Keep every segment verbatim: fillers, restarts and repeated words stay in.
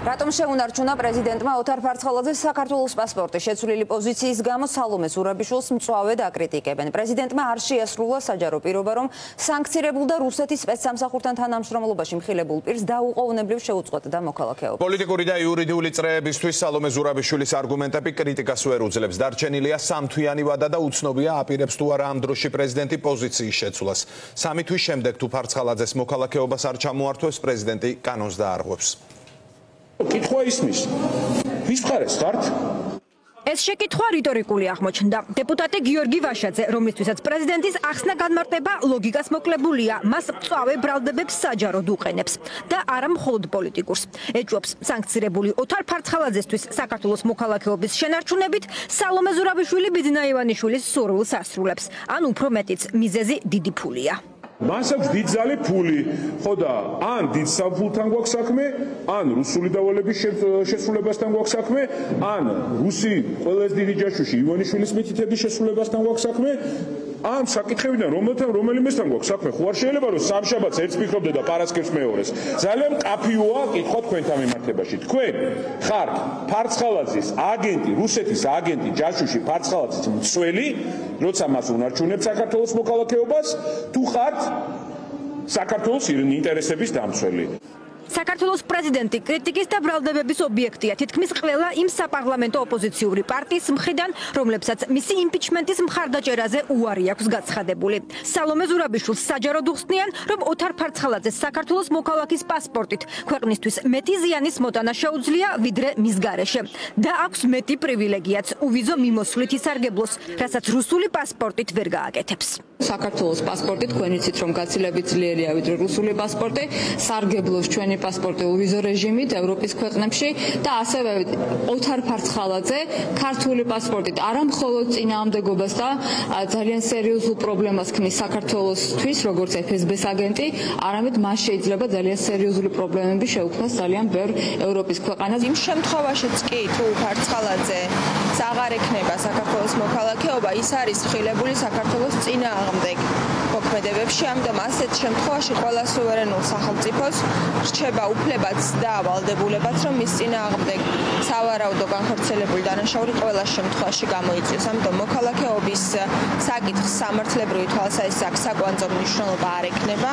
რატომ შეუნარჩუნა პრეზიდენტმა ოთარ ფარცხალაძეს საქართველოს პასპორტი? შეცვლილი პოზიციის გამო სალომე ზურაბიშვილს მწვავე დაკრიტიკებენ. პრეზიდენტმა არ შეასრულა საჯარო პირობა, რომ სანქცირებულ და რუსეთის სპეცსამსახურთან თანამშრომლობაში მხილებულ პირს დაუყოვნებლივ შეუწყვეტდა მოქალაქეობა. პოლიტიკური და იურიდიული წრეებისთვის სალომე ზურაბიშვილის არგუმენტები კრიტიკას ვერ უძლებს. დარჩენილია სამთვიანი ვადა და უცნობია აპირებს თუ არა ამ დროში პრეზიდენტი პოზიციის შეცვლას. სამი თვის შემდეგ თუ ფარცხალაძეს მოქალაქეობას არ ჩამოართვებს, პრეზიდენტი კანონს დაარღვევს. კითხვა ისმის. ვის მხარეს ხართ? ეს შეკითხვა რიტორიკული აღმოჩნდა. დეპუტატი გიორგი ვაშაძე, რომლისთვისაც პრეზიდენტის ახსნა განმარტება ლოგიკას მოკლებულია, მას მწვავე ბრალდებებს საჯაროდ უყენებს და არა მხოლოდ პოლიტიკურს. ეჭვობს სანქცირებული ოთარ ფარცხალაძესთვის საქართველოს მოქალაქეობის შენარჩუნებით სალომე ზურაბიშვილი ბიძინა ივანიშვილის სურვილს ასრულებს. ან უფრო მეტიც, მიზეზი დიდი ფულია. მას აქვს დიდ ძალე ფული, ხო და ან დიდ საფულთან გვაქვს საქმე, ან რუსული დავალების შესრულებასთან გვაქვს საქმე, ან რუსი ყველაზე დიდი ჯაშუში ივანიშვილის მითითების შესრულებასთან გვაქვს საქმე, ან საკითხებიდან რომელთან რომელიმესთან გვაქვს საქმე. ხო არ შეიძლება რომ სამშაბათს ერთს ფიქრობდე და პარასკევს მეორეს. ძალიან მყაფიოა კითხვა თქვენთან მიმართებაში. თქვენ ხართ ფარცხალაძის აგენტი, რუსეთის აგენტი, ჯაშუში ფარცხალაძის მცველი, როცა მას უნარჩუნებს საქართველოს მოქალაქეობას, თუ ხართ საქართველოს ინტერესების დამცველი. საქართველოს პრეზიდენტი კრიტიკის და ბრალდებების ობიექტია თითქმის ყველა იმ საპარლამენტო ოპოზიციური პარტიის მხრიდან, რომლებსაც მისი იმპიჩმენტის მხარდაჭერაზე უარი აქვს გაცხადებული. სალომე ზურაბიშვილს საჯაროდ უხსნიან, რომ ოთარ ფარცხალაძეს საქართველოს მოქალაქის პასპორტით ქვეყნისთვის მეტი ზიანის მოტანა შეუძლია, ვიდრე მის გარეშე. და აქვს მეტი პრივილეგიაც უვიზო მიმოსვლით ისარგებლოს, რასაც რუსული პასპორტით ვერ გააკეთებს. საქართველოს პასპორტი თქვენ იცით, რომ გაცილებით ძლიერია ვიდრე რუსული პასპორტი, სარგებლობს ჩვენი პასპორტი უვიზო რეჟიმით ევროპის ქვეყნებში და ასევე ოთარ ფარცხალაძე ქართული პასპორტით არა მხოლოდ წინააღმდეგობას და ძალიან სერიოზულ პრობლემას ქმნის საქართველოსთვის, როგორც ეფ ეს ბე-ს აგენტი, არამედ მას შეიძლება ძალიან სერიოზული პრობლემები შეუქმნას ძალიან ბევრ ევროპის ქვეყანას. იმ შემთხვევაშიც კი თუ ფარცხალაძე აღარ ექნება საქართველოს მოქალაქეობა, ის არის მხილებული საქართველოს წინააღმდეგ მოქმედებებში, ამიტომ ასეთ შემთხვევაში ყველა სუვერენულ სახელმწიფოს რჩება უფლებაც და ვალდებულებაც, რომ მის წინააღმდეგ სავარაუდო განხორციელებული დანაშაული ყველა შემთხვევაში გამოიწვიოს. ამიტომ მოქალაქეობის საკითხს სამართლებრივი თვალსაზრისით საკვანძო მნიშვნელობა არ ექნება.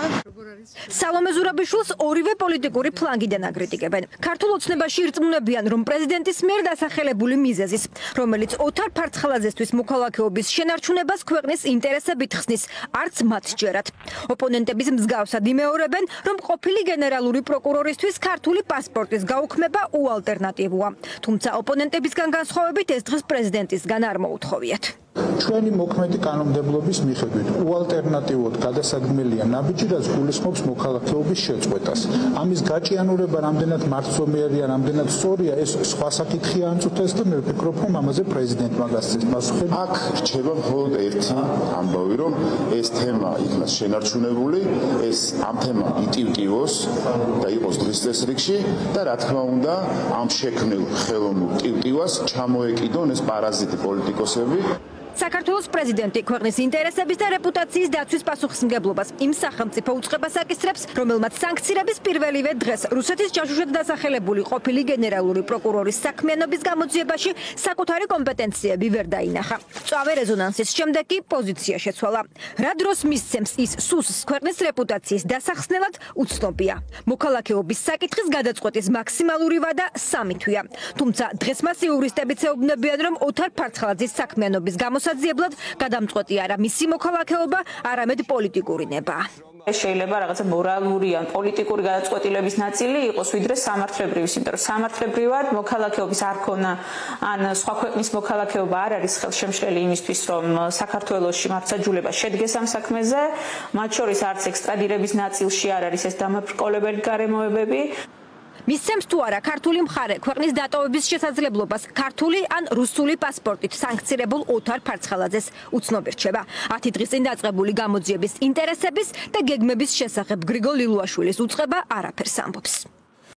სალომე ზურაბიშვილს ორივე პოლიტიკური ფლანგიდან აკრიტიკებენ. ქართულ ოცნებაში ირწმუნებიან, რომ პრეზიდენტის მიერ დასახელებული მიზეზის, რომელიც ოთარ ფარცხალაძესთვის მოქალაქეობის შენარჩუნებას ქვეყნის ინტერესებით ხსნის, არც მათ სჯერათ. ოპონენტების მსგავსად იმეორებენ, რომ ყოფილი გენერალური პროკურორისთვის ქართული პასპორტის გაუქმება უალტერნატივოა. თუმცა ოპონენტებისგან განსხვავებით ეს დღეს პრეზიდენტისგან არ მოუთხოვიათ. ჩვენი მოქმედი კანონმდებლობის მიხედვით უალტერნატივოდ გადასაგმელია ნაბიჯი, რაც გულისხმობს მოქალაქეობის შეწყვეტას. ამის გაჭიანურება რამდენად მარცვლოვნია, რამდენად სწორია, ეს სხვა საკითხია ამწუთეს და მე ვფიქრობ, რომ ამაზე პრეზიდენტმა გასცეს პასუხი. აქ რჩება მხოლოდ ერთი ამბავი, რომ ეს თემა იქნას შენარჩუნებული, ეს ამ თემა იტივტივოს და იყოს დღის წესრიგში და რა თქმა უნდა, ამ შექმნილ ხელოვნურ ტივტივას ჩამოეკიდონ ეს პარაზიტი პოლიტიკოსები. საქართველოს პრეზიდენტი ქვეყნის ინტერესების და რეპუტაციის დაცვის პასუხისმგებლობას იმ სახელმწიფო უწყებას აკისრებს, რომელმაც სანქცირების პირველივე დღეს რუსეთის ჯაშუშად დასახელებული ყოფილი გენერალური პროკურორის საქმიანობის გამოძიებაში საკუთარი კომპეტენციები ვერ დაინახა. მწვავე რეზონანსის შემდეგ კი პოზიცია შეცვალა. რა დროს მისცემს ის სუსს ქვეყნის რეპუტაციის დასახსნელად, უცნობია. მოქალაქეობის საკითხის გადაწყვეტის მაქსიმალური ვადა სამი თვეა. თუმცა დღეს მას იურისტებიც ეუბნებიან, რომ ოთარ ფარცხალაძის საქმიანობის გამოსაძიებლად გადამწყვეტი არა მისი მოქალაქეობა, არამედ პოლიტიკური ნება. შეიძლება რაღაცა მორალური ან პოლიტიკური გადაწყვეტილების ნაწილი იყოს, ვიდრე სამართლებრივის, იმიტომ რომ სამართლებრივად მოქალაქეობის არქონა ან სხვა ქვეყნის მოქალაქეობა არ არის ხელშემშლელი იმისთვის, რომ საქართველოში მართლმსაჯულება შედგეს ამ საქმეზე, მათ შორის არც ექსტრადირების ნაწილში არ არის ეს დამაბრკოლებელი გარემოებები. მისცემს თუ არა ქართული მხარე ქვეყნის დატოვების შესაძლებლობას ქართული ან რუსული პასპორტით სანქცირებულ ოთარ ფარცხალაძეს, უცნობი რჩება. ათი დღის წინ დაწყებული გამოძიების ინტერესების და გეგმების შესახებ გრიგოლ ლილუაშვილის უწყება არაფერს ამბობს.